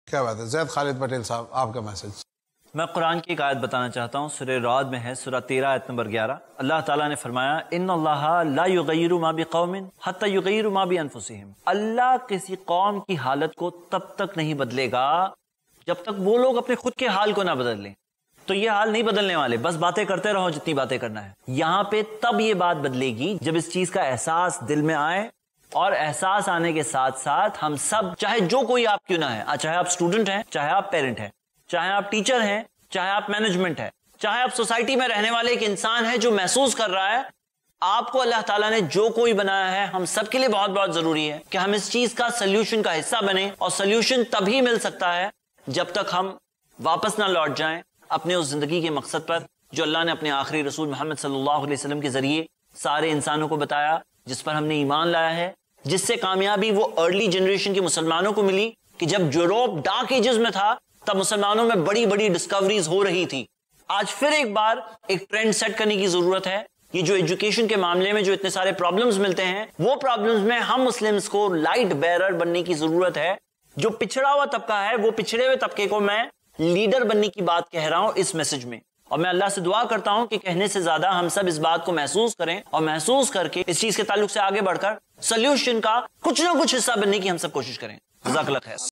کیا بات ہے. زید خالد پٹیل صاحب، آپ کا میسج. میں قرآن کی ایک آیت بتانا چاہتا ہوں، سورہ رعد میں ہے، سورہ 13 آیت نمبر 11. اللہ تعالیٰ نے فرمایا ان اللہ لا یغیر ما بقوم حتی یغیر ما بانفسہم. اللہ کسی قوم کی حالت کو تب تک نہیں بدلے گا جب تک وہ لوگ اپنے خود کے حال کو نہ بدل لیں. تو یہ حال نہیں بدلنے والے، بس باتیں کرتے رہو جتنی باتیں کرنا ہے. یہاں پہ تب یہ بات بدلے گی جب اس چیز کا احساس دل میں آئے، اور احساس آنے کے ساتھ ساتھ ہم سب، چاہے جو کوئی آپ کیوں نہ ہے، چاہے آپ اسٹوڈنٹ ہیں، چاہے آپ پیرنٹ ہیں، چاہے آپ ٹیچر ہیں، چاہے آپ مینجمنٹ ہے، چاہے آپ سوسائٹی میں رہنے والے ایک انسان ہے جو محسوس کر رہا ہے آپ کو اللہ تعالیٰ نے جو کوئی بنایا ہے، ہم سب کے لیے بہت بہت ضروری ہے کہ ہم اس چیز کا سلیوشن کا حصہ بنیں. اور سلیوشن تبھی مل سکتا ہے جب تک ہم واپس نہ لوٹ جائیں اپنے اس زندگی کے مقصد پر جو اللہ نے اپنے آخری رسول محمد صلی اللہ علیہ وسلم کے ذریعے سارے انسانوں کو بتایا، جس پر ہم نے ایمان لایا ہے، جس سے کامیابی وہ ارلی جنریشن کے مسلمانوں کو ملی کہ جب یوروپ ڈارک ایجز میں تھا تب مسلمانوں میں بڑی بڑی ڈسکوریز ہو رہی تھی. آج پھر ایک بار ایک ٹرینڈ سیٹ کرنے کی ضرورت ہے. یہ جو ایجوکیشن کے معاملے میں جو اتنے سارے پرابلمز ملتے ہیں، وہ پرابلمز میں ہم مسلمز کو لائٹ بیرر بننے کی ضرورت ہے. جو پچھڑا ہوا طبقہ ہے، وہ پچھڑے ہوئے طبقے کو میں لیڈر بننے کی بات کہہ رہا ہوں اس میسج میں. اور میں اللہ سے دعا کرتا ہوں کہ کہنے سے زیادہ ہم سب اس بات کو محسوس کریں، اور محسوس کر کے اس چیز کے تعلق سے آگے بڑھ کر سلیوشن کا کچھ نہ کچھ حصہ بننے کی ہم سب کوشش کریں. جزاک اللہ خیر.